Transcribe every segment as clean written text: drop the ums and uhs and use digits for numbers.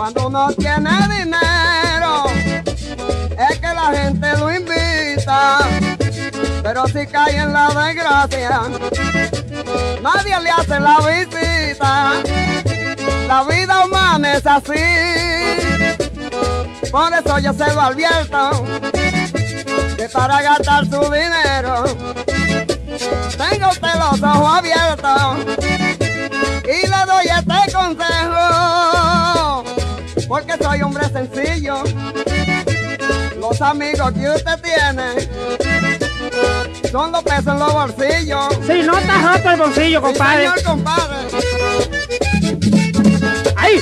Cuando uno tiene dinero, es que la gente lo invita. Pero si cae en la desgracia, nadie le hace la visita. La vida humana es así, por eso yo se lo advierto, que para gastar su dinero, tenga usted los ojos abiertos. Y le doy este consejo, porque soy hombre sencillo. Los amigos que usted tiene son los pesos en los bolsillos. Si no está roto el bolsillo, compadre. Sí, señor, compadre. ¡Ahí!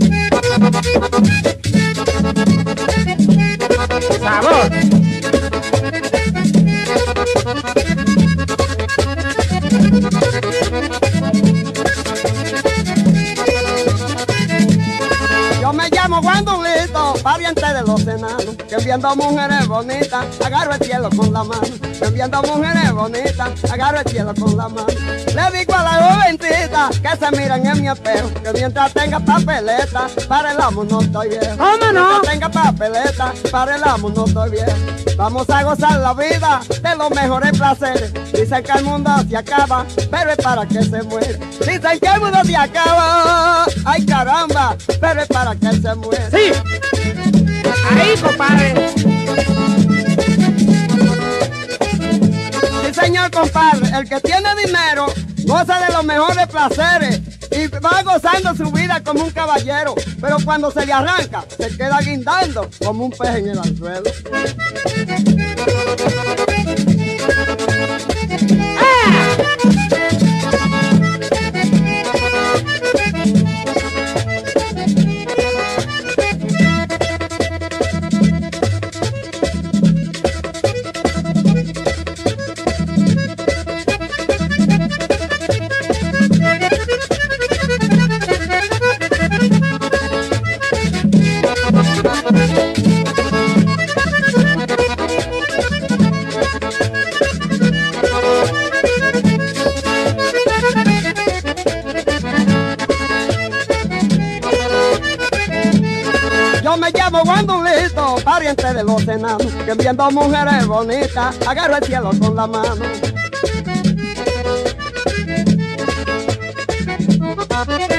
¡Sabor! Yo me llamo Guandulito, pariente de los enanos, que viendo mujeres bonitas, agarro el cielo con la mano. Que viendo mujeres bonitas, agarro el cielo con la mano. Le digo a la jovencita que se miren en mi espejo, que mientras tenga papeleta, para el amo no estoy viejo. ¿Cómo no? Mientras tenga papeleta, para el amo no estoy viejo. Vamos a gozar la vida de los mejores placeres. Dicen que el mundo se acaba, pero es para que se muere. Dicen que el mundo se acaba, ay caramba, pero es para que se muere. ¡Sí! ¡Ahí, compadre! Sí, señor, compadre, el que tiene dinero goza de los mejores placeres y va gozando su vida como un caballero, pero cuando se le arranca, se queda guindando como un pez en el anzuelo. Yo me llamo Guandulito, pariente de los enanos, que viendo mujeres bonitas, agarro el cielo con la mano.